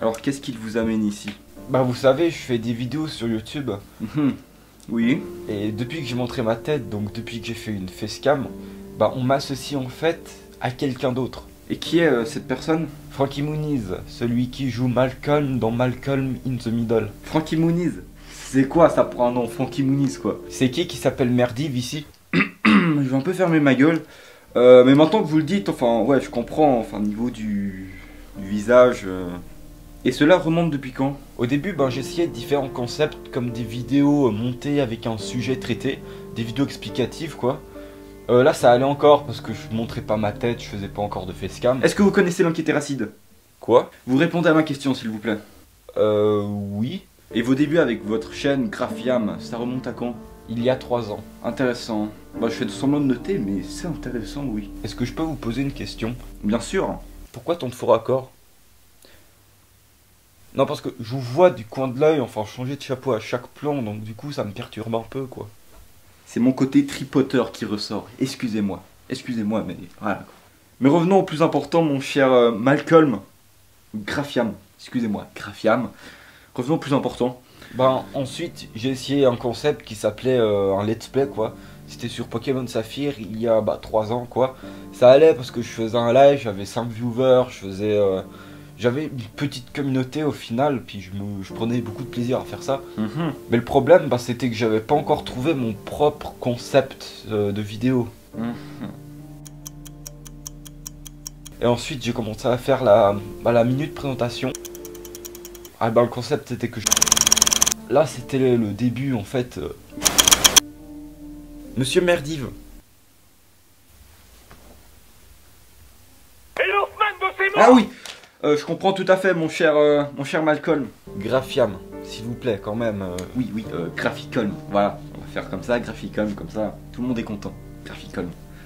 Alors qu'est-ce qu'il vous amène ici? Bah vous savez, je fais des vidéos sur YouTube. Oui. Et depuis que j'ai montré ma tête, donc depuis que j'ai fait une facecam, bah on m'associe en fait à quelqu'un d'autre. Et qui est cette personne? Frankie Muniz, celui qui joue Malcolm dans Malcolm in the Middle. Frankie Muniz? C'est quoi ça pour un nom? Frankie Muniz quoi. C'est qui s'appelle Merdive ici? Je vais un peu fermer ma gueule. Mais maintenant que vous le dites, enfin ouais je comprends, enfin au niveau du visage. Et cela remonte depuis quand? Au début, ben, j'essayais différents concepts comme des vidéos montées avec un sujet traité, des vidéos explicatives quoi. Là ça allait encore parce que je montrais pas ma tête, je faisais pas encore de facecam. Est-ce que vous connaissez l'enquêteur-acide? Quoi? Vous répondez à ma question s'il vous plaît. Oui. Et vos débuts avec votre chaîne Graphiam, ça remonte à quand? Il y a 3 ans. Intéressant. Bah je fais semblant de noter mais c'est intéressant oui. Est-ce que je peux vous poser une question? Bien sûr. Pourquoi tant de faux raccords? Non parce que je vous vois du coin de l'œil, enfin changer de chapeau à chaque plan, donc du coup ça me perturbe un peu quoi. C'est mon côté tripoteur qui ressort. Excusez-moi. Excusez-moi mais voilà quoi. Mais revenons au plus important mon cher Malcolm. Graphiam. Excusez-moi. Graphiam. Revenons au plus important. Ben ensuite j'ai essayé un concept qui s'appelait un let's play quoi. C'était sur Pokémon Saphir il y a 3 ans quoi. Ça allait parce que je faisais un live, j'avais 5 viewers, j'avais une petite communauté au final, puis je prenais beaucoup de plaisir à faire ça. Mais le problème bah, c'était que j'avais pas encore trouvé mon propre concept de vidéo. Et ensuite j'ai commencé à faire la minute présentation. Ah ben le concept c'était que là c'était le début en fait. Monsieur Merdive. Ah oui, je comprends tout à fait mon cher Malcolm. Graphiam, s'il vous plaît quand même. Oui, Graphicon. Voilà, on va faire comme ça, Graphicon, comme ça, tout le monde est content. Graphicon.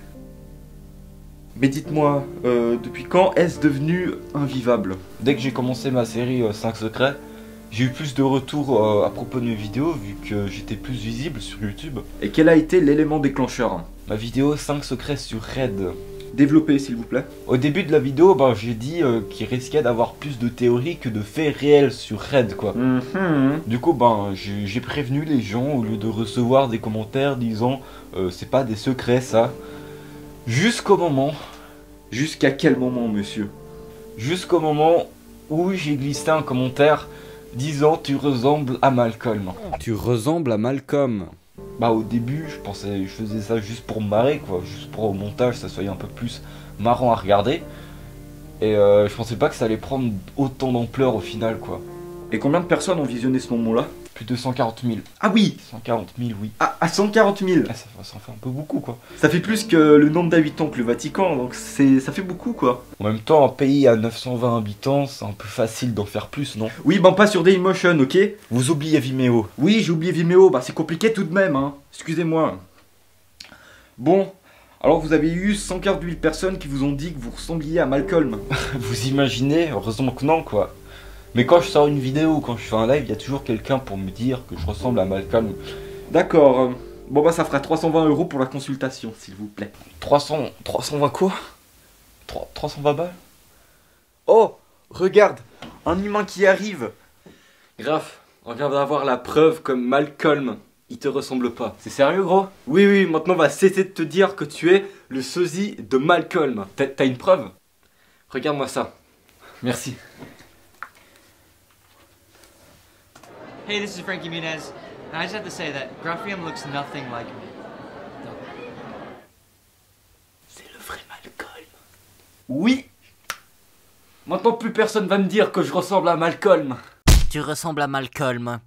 Mais dites-moi, depuis quand est-ce devenu invivable? Dès que j'ai commencé ma série 5 secrets, j'ai eu plus de retours à propos de mes vidéos vu que j'étais plus visible sur YouTube. Et quel a été l'élément déclencheur? Ma vidéo 5 secrets sur Red. Développez s'il vous plaît. Au début de la vidéo, ben, j'ai dit qu'il risquait d'avoir plus de théories que de faits réels sur Red quoi. Du coup ben j'ai prévenu les gens au lieu de recevoir des commentaires disant c'est pas des secrets ça. Jusqu'au moment. Jusqu'à quel moment monsieur? Jusqu'au moment où j'ai glissé un commentaire disant tu ressembles à Malcolm. Tu ressembles à Malcolm. Bah au début je faisais ça juste pour me marrer quoi, juste pour au montage ça soit un peu plus marrant à regarder. Et je pensais pas que ça allait prendre autant d'ampleur au final quoi. Et combien de personnes ont visionné ce moment-là? Plus de 140 000. Ah oui! 140 000 oui. Ah, à 140 000! Ah, ça fait un peu beaucoup quoi. Ça fait plus que le nombre d'habitants que le Vatican, donc ça fait beaucoup quoi. En même temps, un pays à 920 habitants, c'est un peu facile d'en faire plus, non? Oui, ben pas sur Dailymotion, ok? Vous oubliez Vimeo. Oui, j'ai oublié Vimeo, bah c'est compliqué tout de même, hein. Excusez-moi. Bon, alors vous avez eu 148 000 personnes qui vous ont dit que vous ressembliez à Malcolm. Vous imaginez? Heureusement que non quoi. Mais quand je sors une vidéo ou quand je fais un live, il y a toujours quelqu'un pour me dire que je ressemble à Malcolm. D'accord. Bon bah ça fera 320 € pour la consultation, s'il vous plaît. 320 quoi? 320 balles? Oh, regarde, un humain qui arrive. Graf, on vient d'avoir la preuve comme Malcolm, il te ressemble pas. C'est sérieux gros? Oui, maintenant on va cesser de te dire que tu es le sosie de Malcolm. T'as une preuve? Regarde-moi ça. Merci. Hey, this is Frankie Muniz, and I just have to say that Graphium looks nothing like me. C'est le vrai Malcolm. Oui. Maintenant plus personne va me dire que je ressemble à Malcolm. Tu ressembles à Malcolm.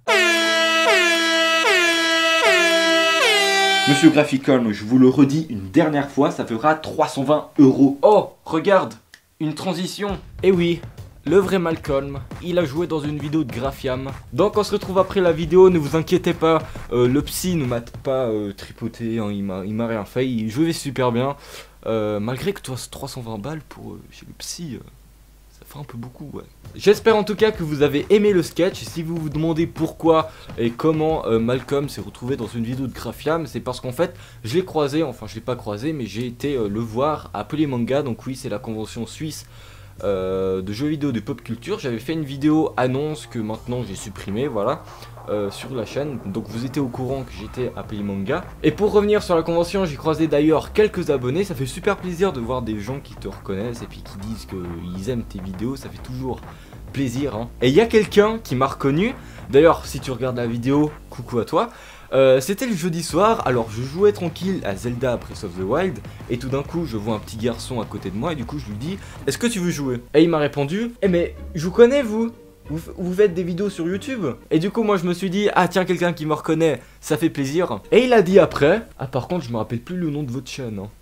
Monsieur Graphicon, je vous le redis une dernière fois, ça fera 320 €. Oh, regarde, une transition. Eh oui, le vrai Malcolm, il a joué dans une vidéo de Graphiam. Donc on se retrouve après la vidéo, ne vous inquiétez pas, le psy ne m'a pas tripoté, hein, il m'a rien fait, il jouait super bien. Malgré que toi 320 balles pour chez le psy, ça fait un peu beaucoup ouais. J'espère en tout cas que vous avez aimé le sketch. Si vous vous demandez pourquoi et comment Malcolm s'est retrouvé dans une vidéo de Graphiam, c'est parce qu'en fait je l'ai croisé, enfin je l'ai pas croisé mais j'ai été le voir à Polymanga. Donc oui, c'est la convention suisse de jeux vidéo de pop culture. J'avais fait une vidéo annonce que maintenant j'ai supprimée, voilà, sur la chaîne. Donc vous étiez au courant que j'étais à Pays Manga. Et pour revenir sur la convention, j'ai croisé d'ailleurs quelques abonnés. Ça fait super plaisir de voir des gens qui te reconnaissent et puis qui disent qu'ils aiment tes vidéos. Ça fait toujours plaisir, hein. Et il y a quelqu'un qui m'a reconnu. D'ailleurs, si tu regardes la vidéo, coucou à toi. C'était le jeudi soir, alors je jouais tranquille à Zelda Breath of the Wild et tout d'un coup je vois un petit garçon à côté de moi et du coup je lui dis est-ce que tu veux jouer? Et il m'a répondu eh mais je vous connais vous faites des vidéos sur YouTube? Et du coup moi je me suis dit ah tiens quelqu'un qui me reconnaît ça fait plaisir. Et il a dit après ah par contre je me rappelle plus le nom de votre chaîne, hein.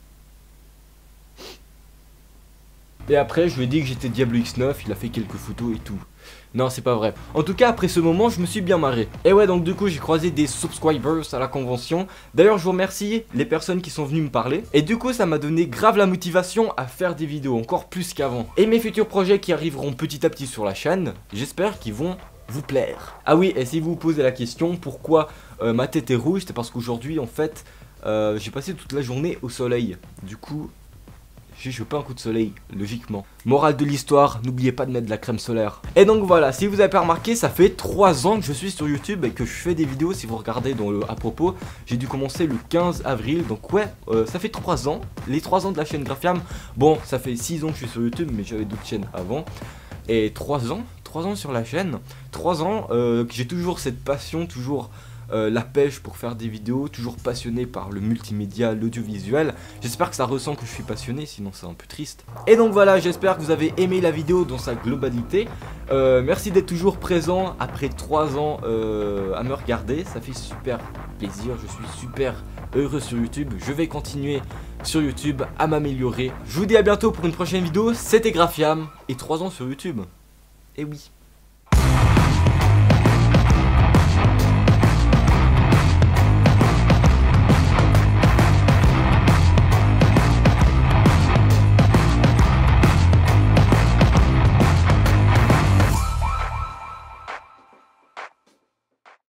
Et après je lui ai dit que j'étais Diablo X9, il a fait quelques photos et tout. Non c'est pas vrai. En tout cas après ce moment je me suis bien marré. Et ouais donc du coup j'ai croisé des subscribers à la convention. D'ailleurs je vous remercie les personnes qui sont venues me parler. Et du coup ça m'a donné grave la motivation à faire des vidéos encore plus qu'avant. Et mes futurs projets qui arriveront petit à petit sur la chaîne, j'espère qu'ils vont vous plaire. Ah oui et si vous vous posez la question pourquoi ma tête est rouge, c'est parce qu'aujourd'hui en fait j'ai passé toute la journée au soleil. Du coup j'ai chopé un coup de soleil, logiquement. Morale de l'histoire, n'oubliez pas de mettre de la crème solaire. Et donc voilà, si vous avez pas remarqué, ça fait 3 ans que je suis sur YouTube et que je fais des vidéos. Si vous regardez dans le à propos, j'ai dû commencer le 15 avril. Donc ouais, ça fait 3 ans. Les 3 ans de la chaîne Graphiam. Bon, ça fait 6 ans que je suis sur YouTube, mais j'avais d'autres chaînes avant. Et 3 ans sur la chaîne. 3 ans que j'ai toujours cette passion, toujours... la pêche pour faire des vidéos, toujours passionné par le multimédia, l'audiovisuel. J'espère que ça ressent que je suis passionné, sinon c'est un peu triste. Et donc voilà, j'espère que vous avez aimé la vidéo dans sa globalité. Merci d'être toujours présent après 3 ans à me regarder, ça fait super plaisir, je suis super heureux sur YouTube. Je vais continuer sur YouTube à m'améliorer. Je vous dis à bientôt pour une prochaine vidéo, c'était Graphiam et 3 ans sur YouTube. Et oui.